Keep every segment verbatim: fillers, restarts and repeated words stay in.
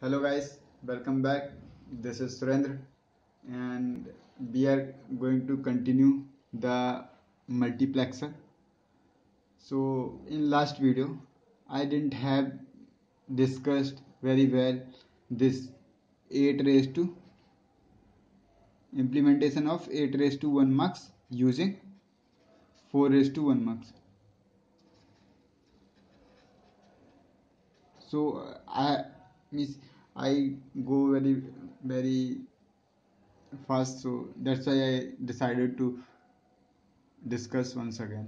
Hello guys, welcome back. This is Surendra and we are going to continue the multiplexer. So in last video I didn't have discussed very well this eight raised to implementation of eight raised to one mux using four raised to one mux. So uh, I miss I go very very fast, so that's why I decided to discuss once again.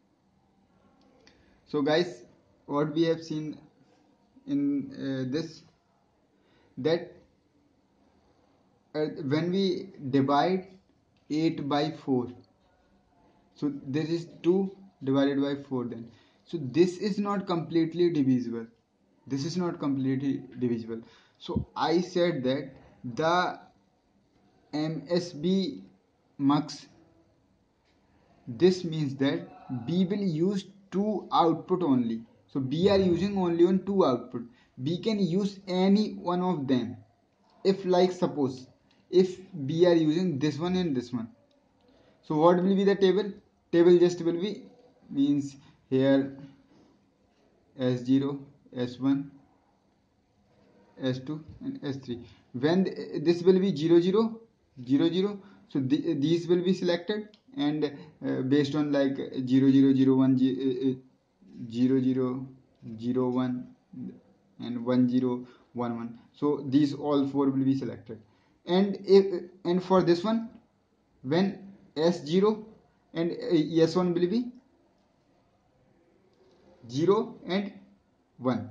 So guys, what we have seen in uh, this, that uh, when we divide eight by four, so this is two divided by four then, so this is not completely divisible, this is not completely divisible. So I said that the M S B mux, this means that B will use two output only. So B are using only on two output. B can use any one of them. If like suppose, if B are using this one and this one. So what will be the table? Table just will be, means here S zero, S one, S two and S three. When this will be zero zero, zero zero, so th these will be selected, and uh, based on like zero zero zero one, zero zero zero one and one zero one one, so these all four will be selected. And if and for this one, when S zero and uh, S one will be zero and one,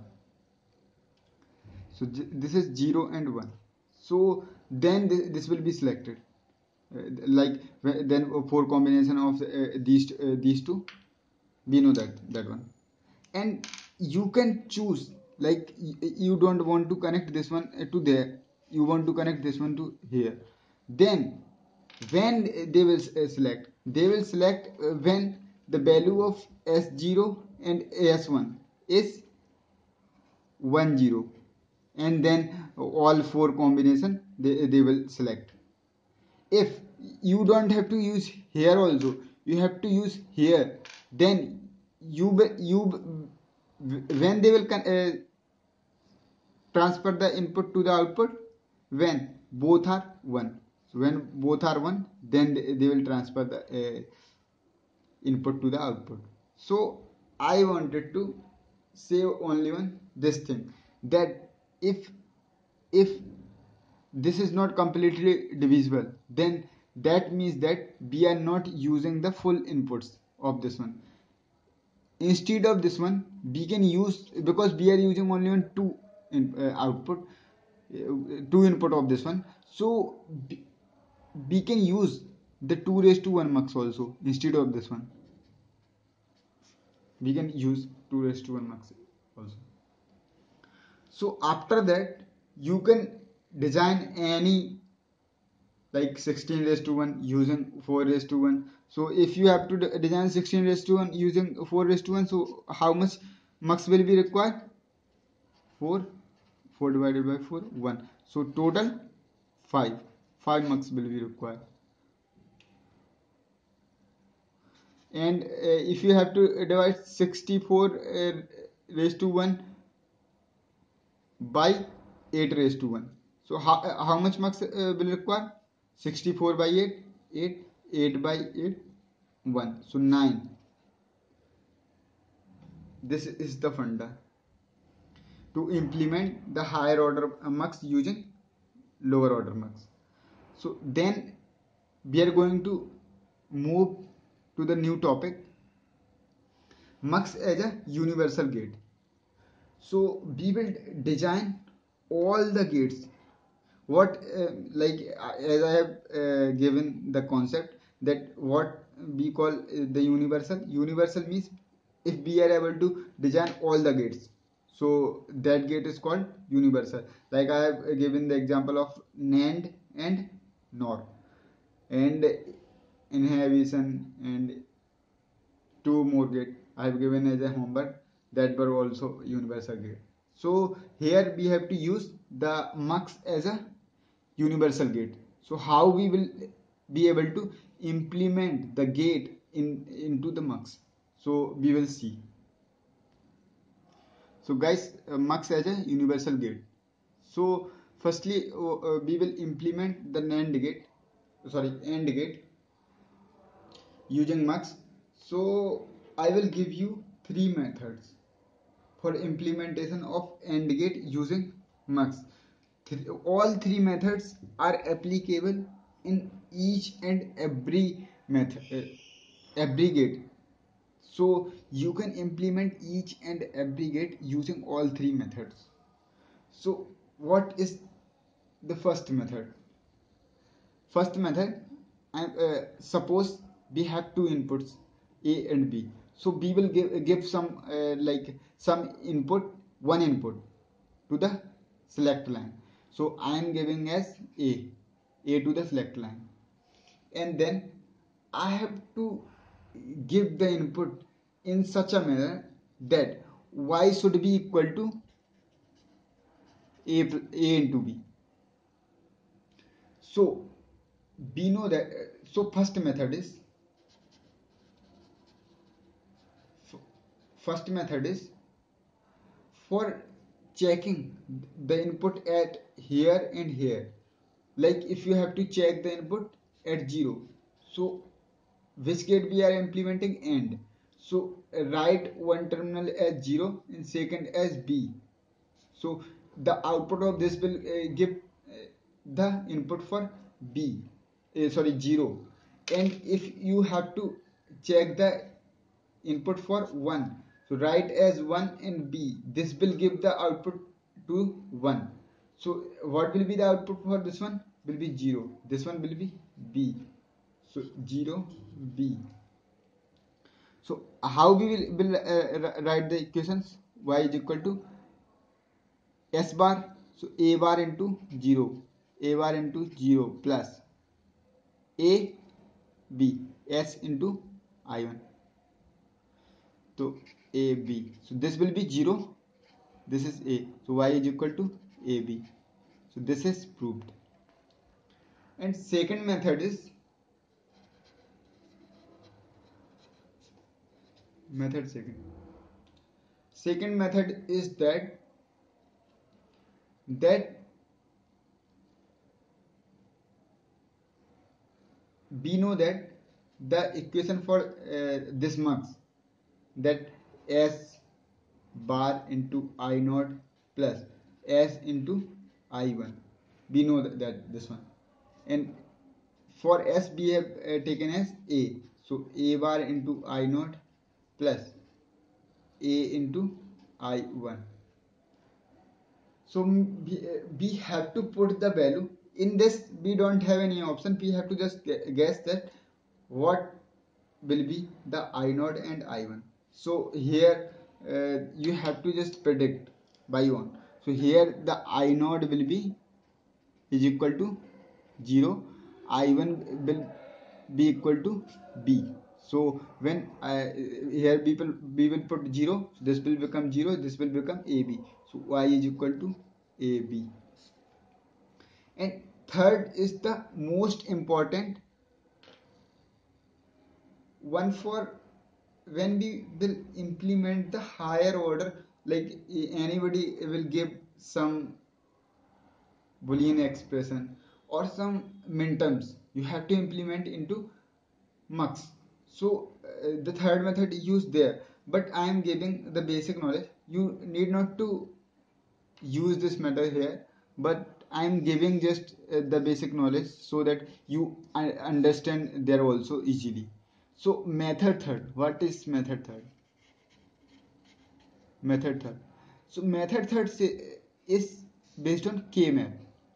so this is zero and one, so then th this will be selected, uh, like then four combination of uh, these uh, these two, we know that that one. And you can choose, like you don't want to connect this one to there, you want to connect this one to here, then when they will uh, select, they will select uh, when the value of S zero and S one is one zero, and then all four combination they, they will select. If you don't have to use here also, you have to use here, then you you when they will uh, transfer the input to the output, when both are one, so when both are one, then they, they will transfer the uh, input to the output. So I wanted to say only one this thing, that if if this is not completely divisible, then that means that we are not using the full inputs of this one. Instead of this one, we can use, because we are using only on two in, uh, output, uh, two input of this one, so we, we can use the two raised to one mux also. Instead of this one, we can use two raised to one mux also. So after that, you can design any, like sixteen raised to one using four raised to one. So if you have to design sixteen raised to one using four raised to one, so how much mux will be required? four, four divided by four, one. So total five, five mux will be required. And uh, if you have to divide sixty-four uh, raised to one by eight raised to one, so how, uh, how much mux uh, will require? sixty-four by eight, eight, eight by eight, one, so nine. This is the funda to implement the higher order mux using lower order mux. So then we are going to move to the new topic, mux as a universal gate. So we will design all the gates, what uh, like uh, as I have uh, given the concept, that what we call uh, the universal. Universal means if we are able to design all the gates, so that gate is called universal. Like I have given the example of NAND and NOR, and inhibition, and two more gate I have given as a homework, that were also universal gate. So here we have to use the mux as a universal gate. So how we will be able to implement the gate in into the mux? So we will see. So guys, uh, mux as a universal gate. So firstly, uh, uh, we will implement the NAND gate, sorry, AND gate using mux. So I will give you three methods for implementation of AND gate using mux. Th all three methods are applicable in each and every method, uh, every gate. So you can implement each and every gate using all three methods. So what is the first method? First method, I, uh, suppose we have two inputs A and B. So we will give, give some uh, like some input, one input to the select line. So I am giving as A, A to the select line. And then I have to give the input in such a manner that Y should be equal to A, A into B. So we know that, uh, so first method is first method is for checking the input at here and here. Like if you have to check the input at zero, so which gate we are implementing? AND. So write one terminal as zero and second as B. So the output of this will uh, give uh, the input for B, uh, sorry, zero. And if you have to check the input for one, so write as one and B, this will give the output to one. So what will be the output for this one? Will be zero. This one will be B. So zero B. So how we will, will uh, write the equations? Y is equal to S bar, so A bar into zero, A bar into zero plus A B, S into I one. So A B, so this will be zero, this is A, so Y is equal to A B. So this is proved. And second method is method second. Second method is that that we know that the equation for uh, this mux, that S bar into I naught plus S into I one, we know that, that this one. And for S we have uh, taken as A, so A bar into I naught plus A into I one. So we, uh, we have to put the value in this. We don't have any option, we have to just guess that what will be the I naught and I one. So here uh, you have to just predict by one. So here the I naught will be is equal to zero, I one will be equal to B. So when uh, here people we will put zero, so this will become zero, this will become A B. So Y is equal to A B. And third is the most important one, for when we will implement the higher order, like anybody will give some boolean expression or some minterms, you have to implement into mux. So uh, the third method is used there, but I am giving the basic knowledge. You need not to use this method here, but I am giving just uh, the basic knowledge so that you uh, understand there also easily. So method third, what is method third? Method third, so method third say, is based on K map.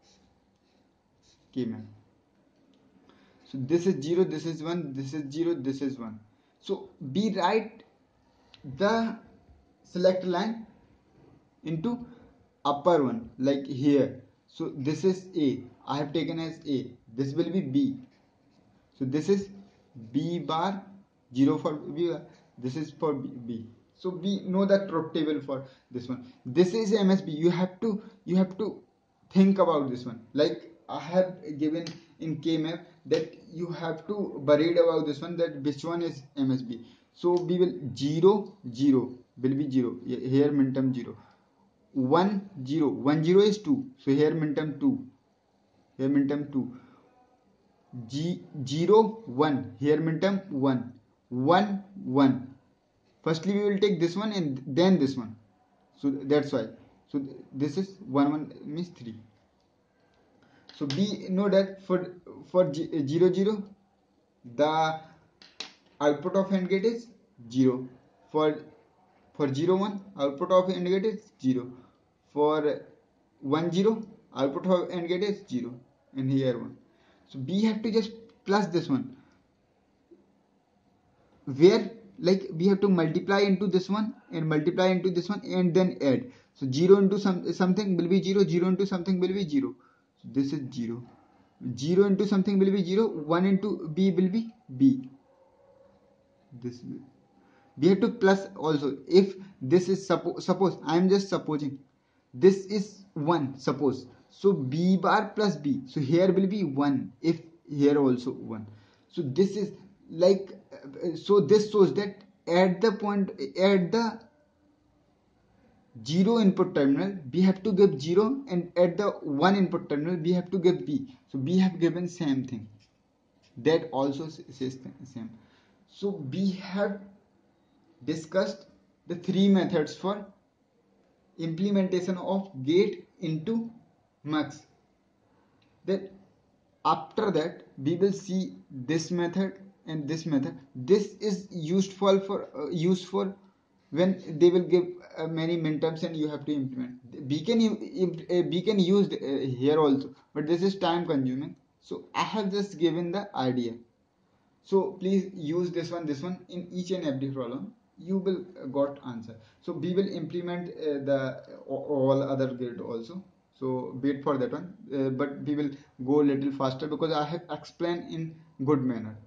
K map. So this is zero, this is one, this is zero, this is one. So we write the select line into upper one, like here. So this is A, I have taken as A, this will be B. So this is B bar, zero for B bar, this is for B. So we know the truth table for this one. This is M S B. You have to you have to think about this one. Like I have given in K map that you have to worried about this one, that which one is M S B. So we will zero zero will be zero. Here min term zero. one zero one zero is two. So here min term two. Here min term two. G zero one. Here min term one. one one. Firstly we will take this one and then this one. So that's why. So this is one one means three. So we know that for for zero zero the output of AND gate is zero. For for zero one output of AND gate is zero. For one zero output of AND gate is zero, and here one. So we have to just plus this one, where like we have to multiply into this one and multiply into this one and then add. So zero into some something will be zero, zero into something will be zero. So this is zero. zero into something will be zero, one into b will be b. This we have to plus also. If this is suppo suppose I am just supposing this is one, suppose, so b bar plus b, so here will be one, if here also one. So this is like uh, so this shows that at the point at the zero input terminal we have to give zero, and at the one input terminal we have to give b. So we have given same thing, that also says same. So we have discussed the three methods for implementation of gate into mux. Then after that we will see this method and this method. This is useful for uh, used for when they will give uh, many minterms and you have to implement. We can uh, we can use uh, here also, but this is time consuming. So I have just given the idea. So please use this one, this one in each and every problem. You will got answer. So we will implement uh, the all other gate also. So wait for that one. Uh, but we will go a little faster because I have explained in good manner.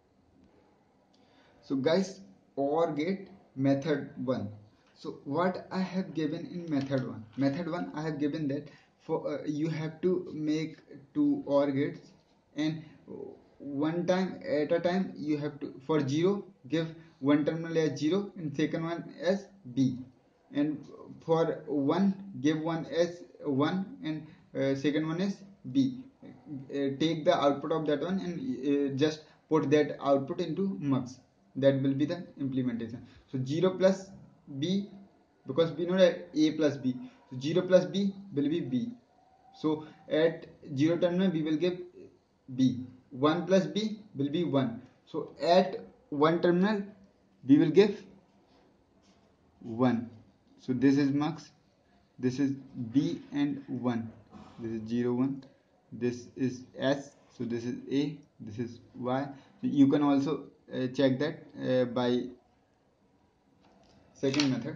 So guys, OR gate method one. So what I have given in method one. Method one I have given that for uh, you have to make two OR gates, and one time at a time you have to, for zero give one terminal as zero and second one as b, and for one give one as one and uh, second one is b. Uh, take the output of that one and uh, just put that output into mux. That will be the implementation. So zero plus b, because we know that a plus b, so zero plus b will be b. So at zero terminal we will give b. one plus b will be one. So at one terminal we will give one. So this is mux, this is b and one. This is zero one. This is s. So this is a. This is y. So you can also uh, check that uh, by second method.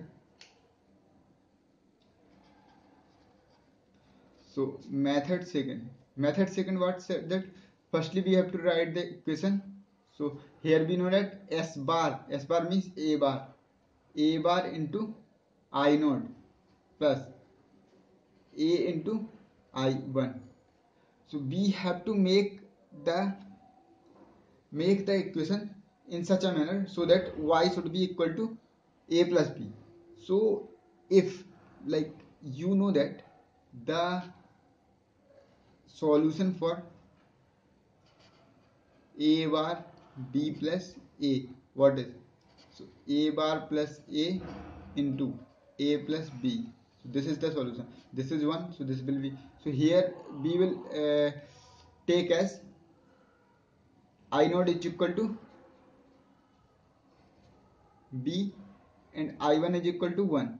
So method second. Method second, what said that firstly we have to write the equation. So here we know that s bar, s bar means a bar, a bar into I node plus a into I one. So we have to make the make the equation in such a manner so that y should be equal to a plus b. So if like you know that the solution for a bar b plus a, what is, so a bar plus a into a plus b. So this is the solution. This is one, so this will be, so here we will uh, take as I naught is equal to b and I one is equal to one.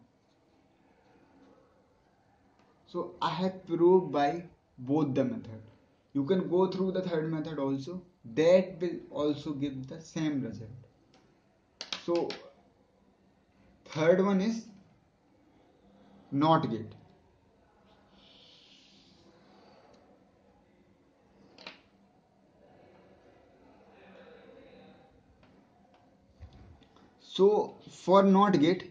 So I have proved by both the method. You can go through the third method also, that will also give the same result. So third one is NOT gate. So for not gate,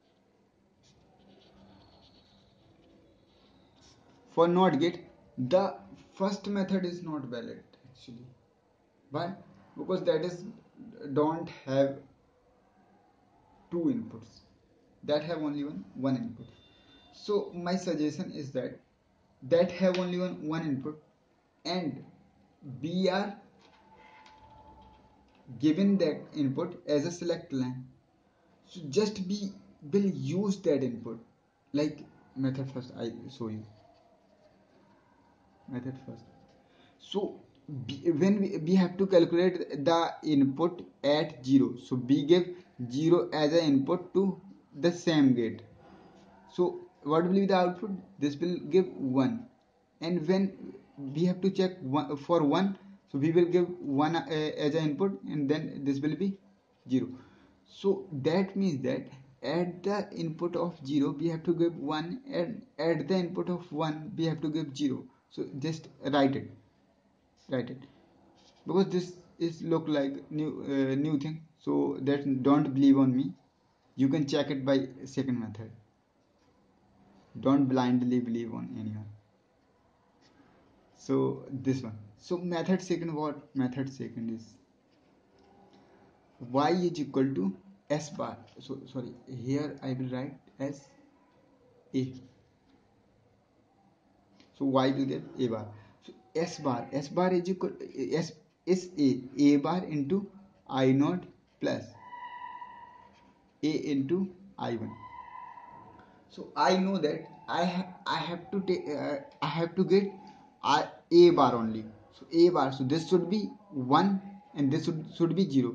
for not gate, the first method is not valid actually. Why? Because that is don't have two inputs, that have only one one input. So my suggestion is that that have only one one input, and we are given that input as a select line. So just we will use that input. Like method first, I show you method first. So b- when we, we have to calculate the input at zero, so we give zero as an input to the same gate. So what will be the output? This will give one, and when we have to check one, for one, so we will give one uh, as an input, and then this will be zero. So that means that at the input of zero we have to give one, and at the input of one we have to give zero. So just write it, write it, because this is look like new uh, new thing. So that don't believe on me. You can check it by second method. Don't blindly believe on anyone. So this one. So method second, what method second is, y is equal to s bar. So sorry, here I will write as a. So y will get a bar. So s bar, s bar is equal s is a a bar into I naught plus a into I one. So I know that I ha I have to take uh, I have to get uh, a bar only. So a bar. So this should be one, and this should should be zero.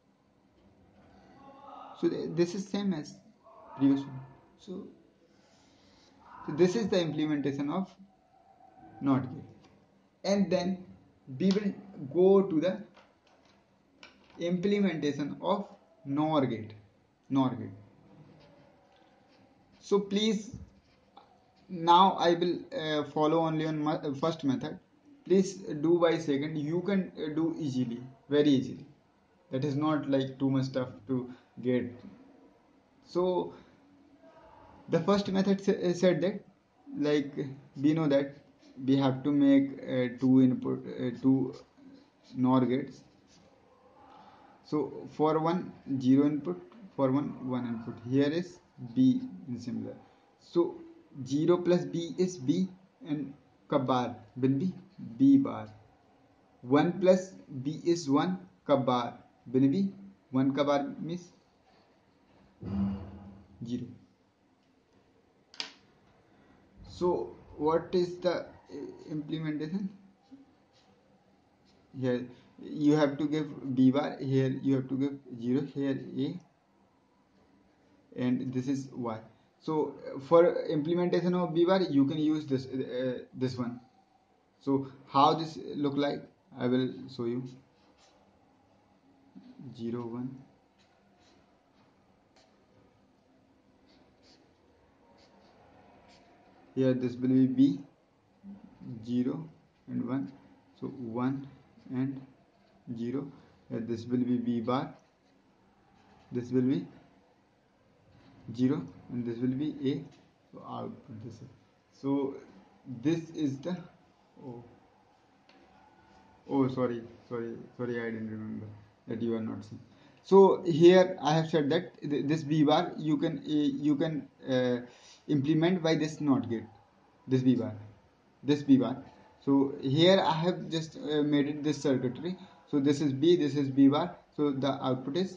So th this is same as previous one. So, so this is the implementation of not gate, and then we will go to the implementation of nor gate. Nor gate. So please, now I will uh, follow only on my uh, first method. Please do by second. You can uh, do easily, very easily. That is not like too much stuff to get. So the first method sa- uh, said that, like we know that we have to make uh, two input, uh, two nor gates. So for one zero input, for one one input. Here is B in similar. So zero plus B is B, and ka bar will be B bar. one plus B is one, ka bar will be one, ka bar means zero. So what is the uh, implementation? Here you have to give B bar, here you have to give zero, here A, and this is Y. So for implementation of B bar you can use this uh, this one. So how this look like, I will show you. zero one, here this will be B, zero and one. So one and zero, here this will be B bar, this will be zero, and this will be A. So output this is. So this is the, oh, oh sorry sorry sorry I didn't remember that you are not seeing. So here I have said that this B bar you can uh, you can uh, implement by this not gate, this B bar, this B bar. So here I have just uh, made it this circuitry. So this is B, this is B bar. So the output is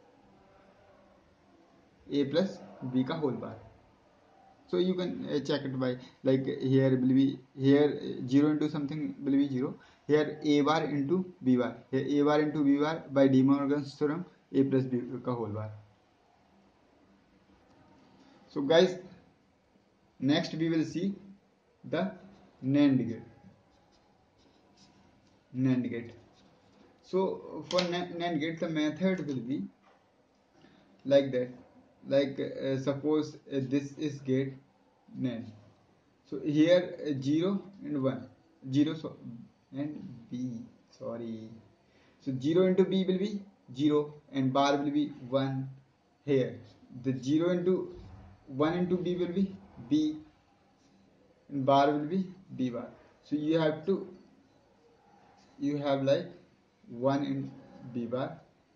A plus B ka whole bar. So you can uh, check it by, like here will be, here uh, zero into something will be zero, here A bar into B bar, here A bar into B bar by De Morgan's theorem, A plus B ka whole bar. So guys, next we will see the NAND gate. NAND gate. So for NAND gate the method will be like that. Like uh, suppose uh, this is gate NAND. So here uh, zero and one, zero so, and B. Sorry. So zero into B will be zero, and bar will be one. here the zero into one into b will be b, and bar will be b bar. So you have to you have like one in b bar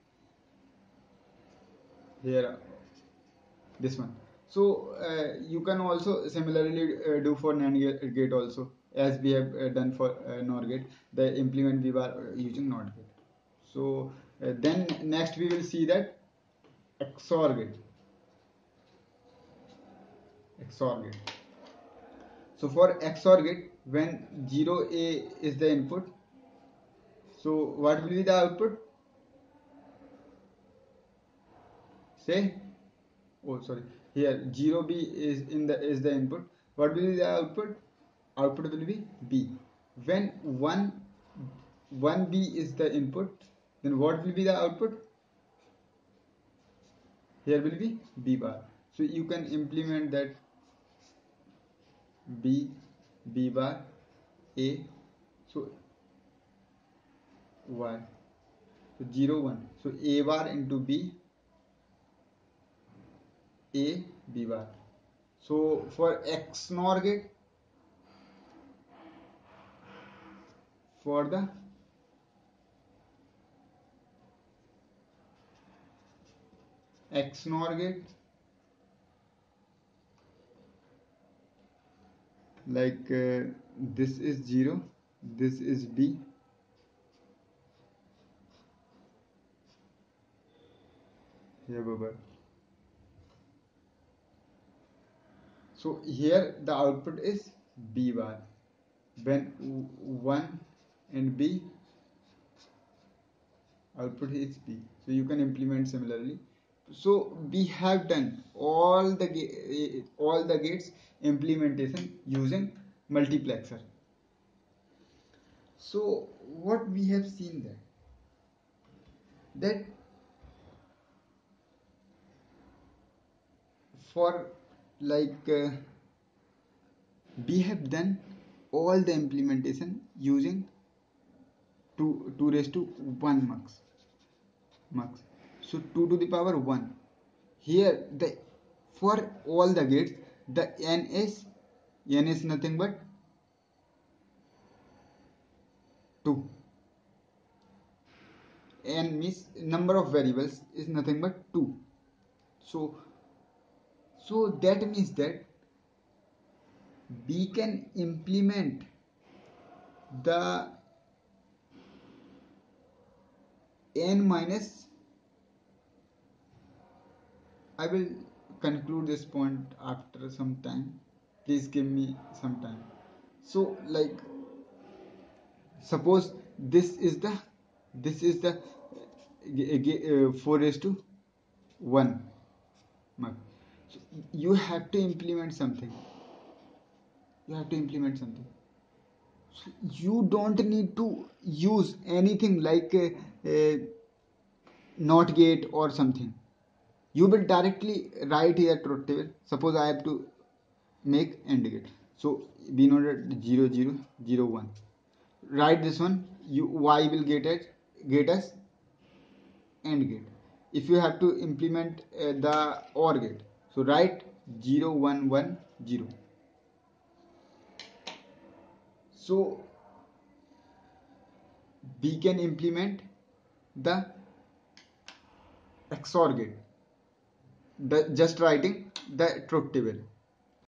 here, this one. So uh, you can also similarly uh, do for NAND gate also, as we have uh, done for uh, NOR gate, the implement b bar uh, using NOT gate. So uh, then next we will see that X O R gate. X O R gate. So for X O R gate, when zero A is the input, so what will be the output? Say, oh sorry, here zero B is in the is the input. What will be the output? Output will be B. When one one B is the input, then what will be the output? Here will be B bar. So you can implement that B, B bar, A, so Y. So zero one. So A bar into B, A, B bar. So for X NOR gate, for the X NOR gate, like uh, this is zero, this is B, here bubble. So here the output is B bar. When one and B, output is B. So you can implement similarly. So we have done all the all the gates implementation using multiplexer. So what we have seen that that for like uh, we have done all the implementation using two, two raised to one mux mux. So two to the power one. Here the for all the gates the n is n is nothing but two. N means number of variables is nothing but two. So so that means that we can implement the n minus, I will conclude this point after some time, please give me some time. So like suppose this is the this is the uh, four raised to one mark. So you have to implement something you have to implement something so you don't need to use anything like a, a NOT gate or something. You will directly write here truth table. Suppose I have to make AND gate, so we know that zero zero zero one. Write this one. You Y will get it get us AND gate. If you have to implement uh, the OR gate, so write zero one one zero. So we can implement the X O R gate, the, just writing the truth table.